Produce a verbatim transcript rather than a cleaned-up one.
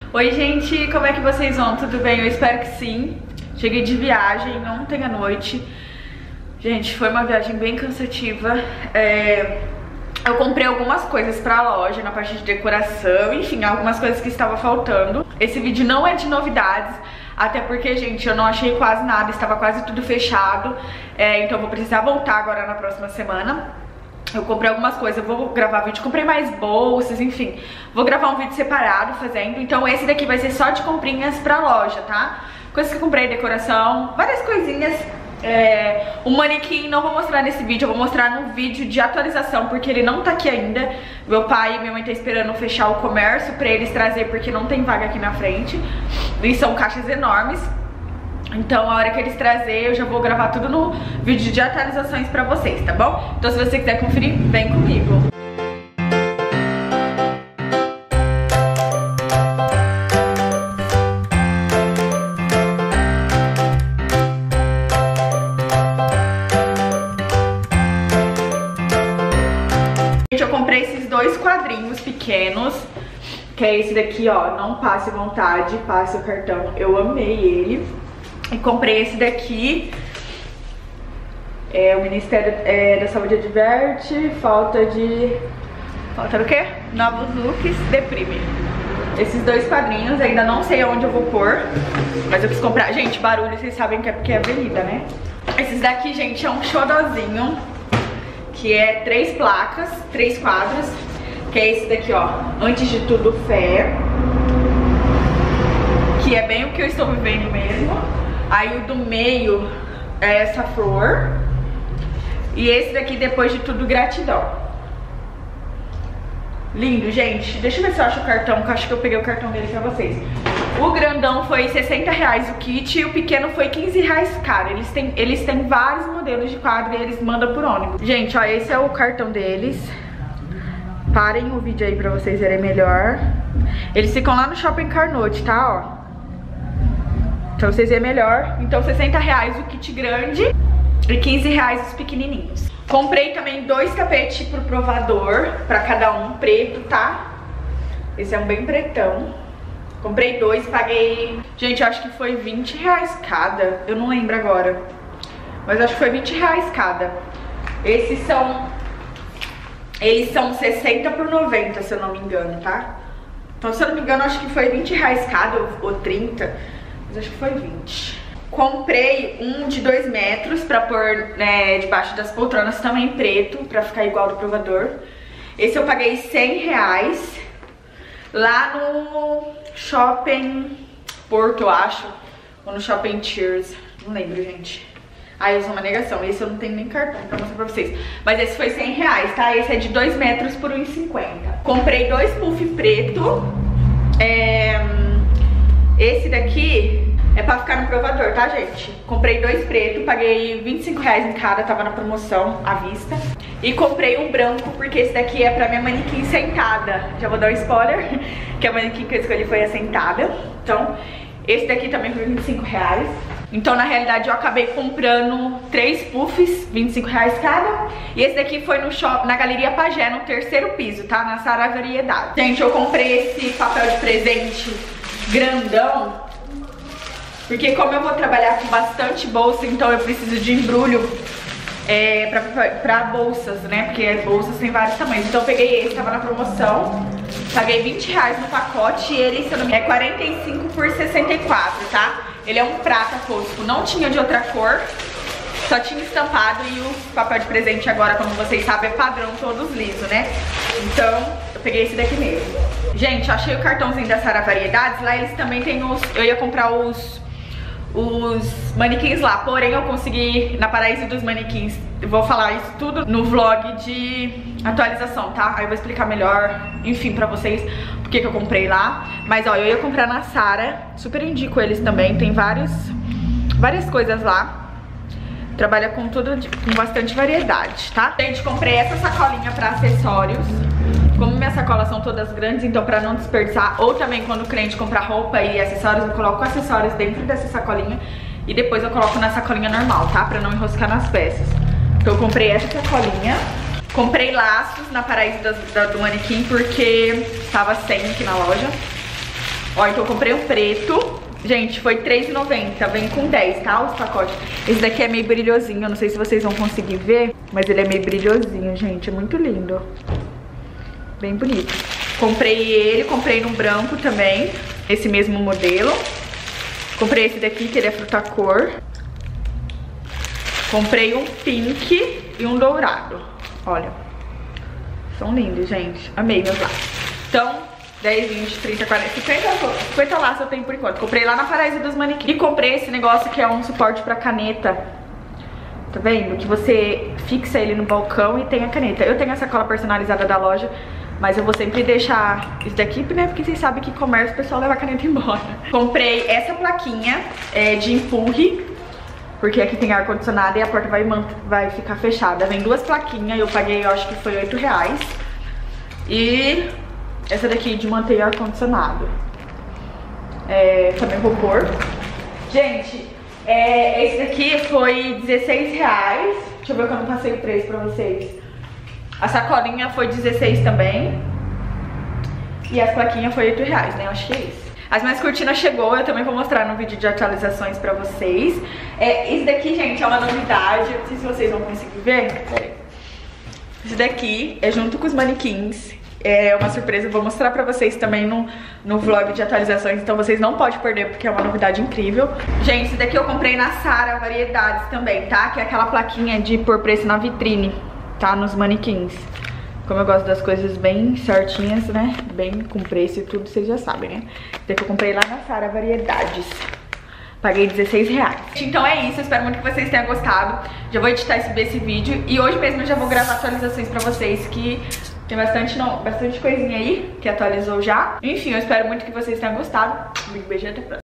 Oi gente, como é que vocês vão? Tudo bem? Eu espero que sim. Cheguei de viagem ontem à noite. Gente, foi uma viagem bem cansativa. é... Eu comprei algumas coisas pra loja, na parte de decoração, enfim, algumas coisas que estavam faltando. Esse vídeo não é de novidades, até porque, gente, eu não achei quase nada, estava quase tudo fechado. é, Então eu vou precisar voltar agora na próxima semana. Eu comprei algumas coisas, eu vou gravar vídeo, comprei mais bolsas, enfim. Vou gravar um vídeo separado fazendo, então esse daqui vai ser só de comprinhas pra loja, tá? Coisas que eu comprei, decoração, várias coisinhas. É, o manequim não vou mostrar nesse vídeo, eu vou mostrar no vídeo de atualização, porque ele não tá aqui ainda. Meu pai e minha mãe tá esperando fechar o comércio pra eles trazer, porque não tem vaga aqui na frente. E são caixas enormes. Então a hora que eles trazerem eu já vou gravar tudo no vídeo de atualizações pra vocês, tá bom? Então se você quiser conferir, vem comigo. Gente, eu comprei esses dois quadrinhos pequenos, que é esse daqui, ó, não passe vontade, passe o cartão. Eu amei ele. E comprei esse daqui, é, o Ministério é, da Saúde adverte, falta de... Falta do quê? Novos looks, deprime. Esses dois quadrinhos, ainda não sei aonde eu vou pôr, mas eu quis comprar. Gente, barulho, vocês sabem que é porque é avenida, né? Esses daqui, gente, é um xodozinho, que é três placas, três quadros, que é esse daqui, ó, Antes de Tudo, Fé, que é bem o que eu estou vivendo mesmo. Aí o do meio é essa flor. E esse daqui, Depois de Tudo, Gratidão. Lindo, gente. Deixa eu ver se eu acho o cartão, que eu acho que eu peguei o cartão dele pra vocês. O grandão foi sessenta reais o kit e o pequeno foi quinze reais, cara. Eles têm, eles têm vários modelos de quadro e eles mandam por ônibus. Gente, ó, esse é o cartão deles. Parem o vídeo aí pra vocês verem melhor. Eles ficam lá no Shopping Carnote, tá, ó. Então vocês verem melhor. Então sessenta reais o kit grande e quinze reais os pequenininhos. Comprei também dois tapetes pro provador, pra cada um, preto, tá? Esse é um bem pretão. Comprei dois, paguei... Gente, eu acho que foi vinte reais cada. Eu não lembro agora, mas acho que foi vinte reais cada. Esses são... Eles são sessenta por noventa, se eu não me engano, tá? Então, se eu não me engano, acho que foi vinte reais cada ou, ou trinta. Mas acho que foi vinte. Comprei um de dois metros pra pôr, né, debaixo das poltronas, também preto, pra ficar igual do provador. Esse eu paguei cem reais lá no Shopping Porto, eu acho. Ou no Shopping Cheers, não lembro, gente. Ah, eu sou uma negação, esse eu não tenho nem cartão pra mostrar pra vocês. Mas esse foi cem reais, tá? Esse é de dois metros por um e cinquenta. Comprei dois puff preto. É... Esse daqui é pra ficar no provador, tá, gente? Comprei dois pretos, paguei vinte e cinco reais em cada, tava na promoção à vista. E comprei um branco, porque esse daqui é pra minha manequim sentada. Já vou dar um spoiler, que a manequim que eu escolhi foi a sentada. Então, esse daqui também foi vinte e cinco reais. Então, na realidade, eu acabei comprando três puffs, vinte e cinco reais cada. E esse daqui foi no shop, na Galeria Pagé, no terceiro piso, tá? Na Sara Variedade. Gente, eu comprei esse papel de presente grandão, porque como eu vou trabalhar com bastante bolsa, então eu preciso de embrulho é, pra, pra, pra bolsas, né? Porque as bolsas tem vários tamanhos. Então eu peguei esse, tava na promoção. Paguei vinte reais no pacote e ele, se eu não me engano, é quarenta e cinco por sessenta e quatro, tá? Ele é um prata fosco, não tinha de outra cor, só tinha estampado. E o papel de presente agora, como vocês sabem, é padrão, todos lisos, né? Então eu peguei esse daqui mesmo. Gente, eu achei o cartãozinho da Sara Variedades. Lá eles também tem os... Eu ia comprar os... Os manequins lá, porém eu consegui na Paraíso dos Manequins. Eu vou falar isso tudo no vlog de atualização, tá? Aí eu vou explicar melhor, enfim, pra vocês porque que eu comprei lá. Mas ó, eu ia comprar na Sara, super indico eles também. Tem vários, várias coisas lá. Trabalha com tudo, de, com bastante variedade, tá? Gente, comprei essa sacolinha pra acessórios. Como minhas sacolas são todas grandes, então pra não desperdiçar, ou também quando o cliente comprar roupa e acessórios, eu coloco acessórios dentro dessa sacolinha e depois eu coloco na sacolinha normal, tá? Pra não enroscar nas peças. Então eu comprei essa sacolinha. Comprei laços na Paraíso do, do manequim porque tava sem aqui na loja. Ó, então eu comprei um preto. Gente, foi três reais e noventa centavos, vem com dez, tá? Os pacotes. Esse daqui é meio brilhosinho, eu não sei se vocês vão conseguir ver, mas ele é meio brilhosinho, gente, é muito lindo. Bem bonito. Comprei ele, comprei no branco também, esse mesmo modelo. Comprei esse daqui, que ele é fruta cor. Comprei um pink e um dourado. Olha, são lindos, gente. Amei meus laços. Então, dez, vinte, trinta, quarenta, cinquenta, cinquenta laços eu tenho por enquanto. Comprei lá na Paraíso dos Manequins. E comprei esse negócio que é um suporte pra caneta. Tá vendo? Que você fixa ele no balcão e tem a caneta. Eu tenho essa cola personalizada da loja, mas eu vou sempre deixar isso daqui, né? Porque vocês sabem que comércio o pessoal leva a caneta embora. Comprei essa plaquinha é, de empurre, porque aqui tem ar-condicionado e a porta vai, vai ficar fechada. Vem duas plaquinhas, eu paguei, eu acho que foi oito reais. E essa daqui de manter ar-condicionado. É, também vou pôr. Gente, é, esse daqui foi dezesseis reais. Deixa eu ver que eu não passei o preço pra vocês. A sacolinha foi dezesseis também. E as plaquinhas foi oito reais, né? Eu acho que é isso. As minhas cortinas chegou, eu também vou mostrar no vídeo de atualizações pra vocês. É, esse daqui, gente, é uma novidade. Não sei se vocês vão conseguir ver. Peraí. Esse daqui é junto com os manequins. É uma surpresa, eu vou mostrar pra vocês também no, no vlog de atualizações. Então vocês não podem perder, porque é uma novidade incrível. Gente, esse daqui eu comprei na Zara Variedades também, tá? Que é aquela plaquinha de pôr preço na vitrine, tá? Nos manequins. Como eu gosto das coisas bem certinhas, né? Bem com preço e tudo, vocês já sabem, né? Esse daqui eu comprei lá na Zara Variedades. Paguei dezesseis reais. Então é isso, eu espero muito que vocês tenham gostado. Já vou editar esse, esse vídeo e hoje mesmo eu já vou gravar atualizações pra vocês, que tem bastante, não, bastante coisinha aí que atualizou já. Enfim, eu espero muito que vocês tenham gostado. Um beijo e até a próxima.